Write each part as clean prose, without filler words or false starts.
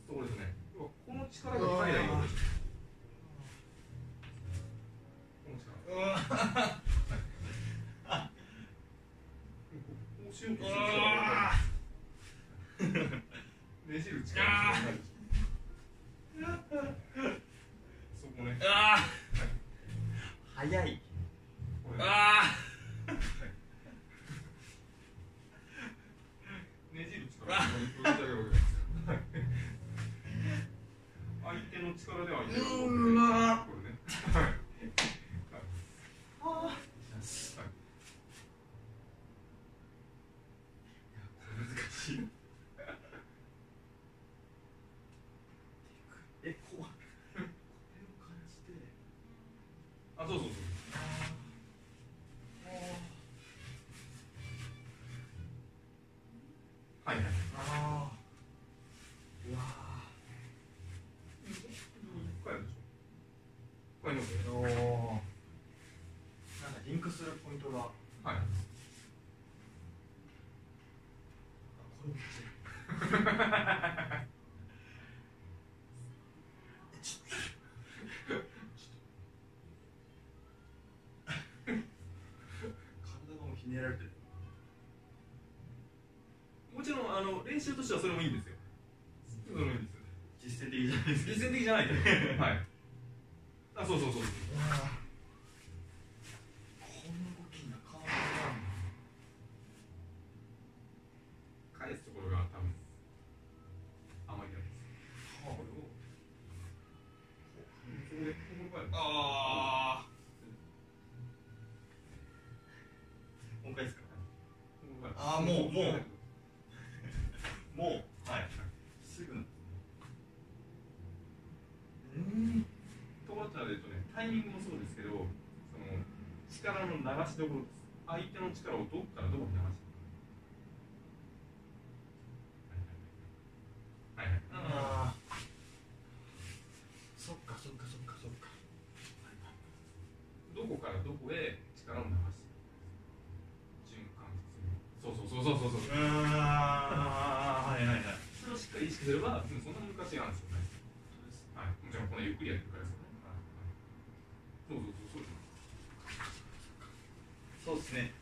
そこですね。この力が入らないようです。この力。こうしようとする力がねじる力がないでしょ。そこね。 早い。 ねじる力が相手の力では相手がこれね。難しい。 こう手を感じて。 あ、そうそうそう。はいはい。 うわ深いでしょ。深いので。 なんかリンクするポイントが。 はい。 これめっちゃ。体がもうひねられてる。 もちろん練習としてはそれもいいんですよ。それもいいんですよ。 実践的じゃないですか。 実践的じゃないです。はい。あ、そうそうそう。 こんな動きなかなか返すところが多分甘いやつ。これをそこでもう一回ですか。もうはいすぐ。 ところで言うとね、タイミングもそうですけど、その力の流しどころです。相手の力をどこからどこに流していくか。はいはい。 そっか。 どこからどこへ力を流していく。循環する。そう。 はいはい。 それをしっかり意識すれば、そんな昔なんですよね。はい。もちろんこのゆっくりやってるからですよね。 そうですね。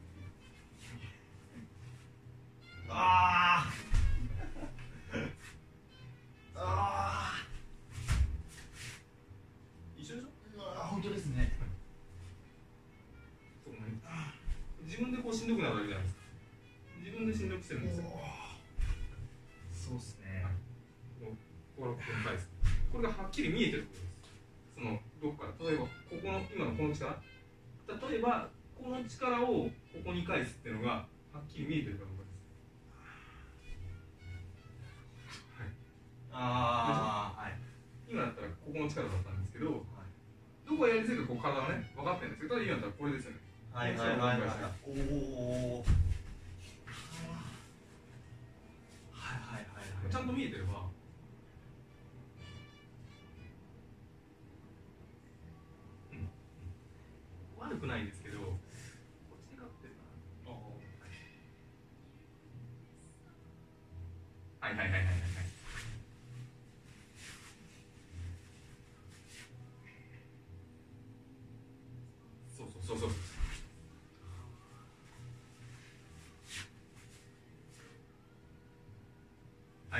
一緒でしょ。 本当ですね。 そうね。自分でこうしんどくなるわけじゃないですか。自分でしんどくしてるんですよ。 そうですね。 これがはっきり見えてることです。そのどこから例えばここの今のこの力、例えばこの力をここに返すっていうのがはっきり見えてるかどうかです。はい。今だったらここの力だったんですけど、どこがやりづらいかこう体がね分かってるんですけど、今だったらこれですよね。 はい。 ちゃんと見えてれば。悪くないですけど、こっちで勝ってるな。はい。そう。はい。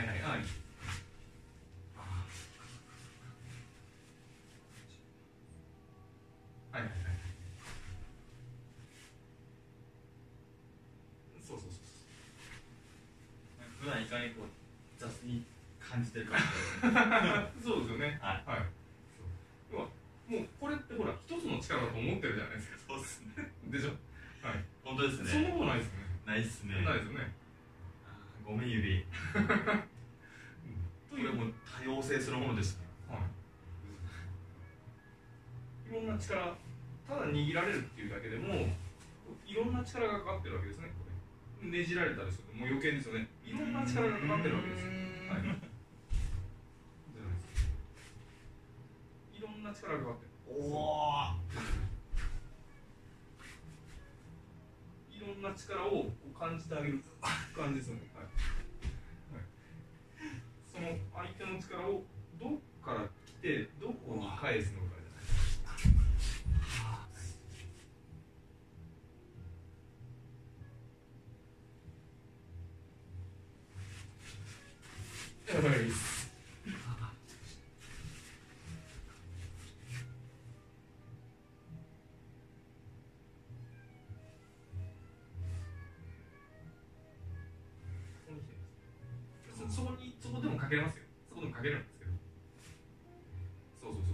そう。 普段いかにこう雑に感じてるか。 そうですよね。 はい。 要はもうこれってほら一つの力だと思ってるじゃないですか。 そうですね。 でしょ。はい。 本当ですね。 そんなことないですね。 ないですね。 ないですよね。 ごめん指。これも多様性そのものですね。 はい。いろんな力、ただ握られるっていうだけでもいろんな力がかかってるわけですね。これねじられたりするともう余計ですよね。いろんな力がかかってるわけですよ。はい。いろんな力がかかってる。いろんな力を感じてあげる感じですよね。はい。その相手のの力をどっから来てどこに返すのかじゃない。はい。そこでもかけれますよ。そこでもかけるんですけど。そうそうそう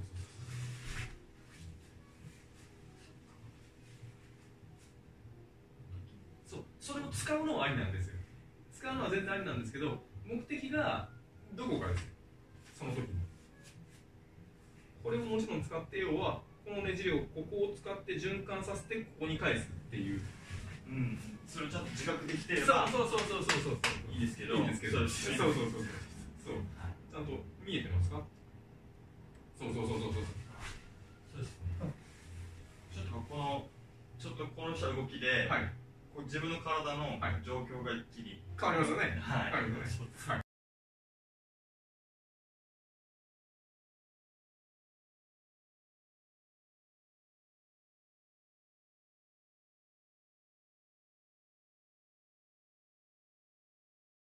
そう。そう、それを使うのはありなんですよ。使うのは全然ありなんですけど、目的がどこかですよ。その時に。これをもちろん使って、要はこのねじれをここを使って循環させてここに返すっていう。 うん。それをちゃんと自覚できてれば。 そういいですけど。いいですけど。そう。ちゃんと見えてますか？そう。 そうですね。ちょっとこのした動きで、 はい、 こう自分の体の状況が一気に変わりますよね。 はい。 はい。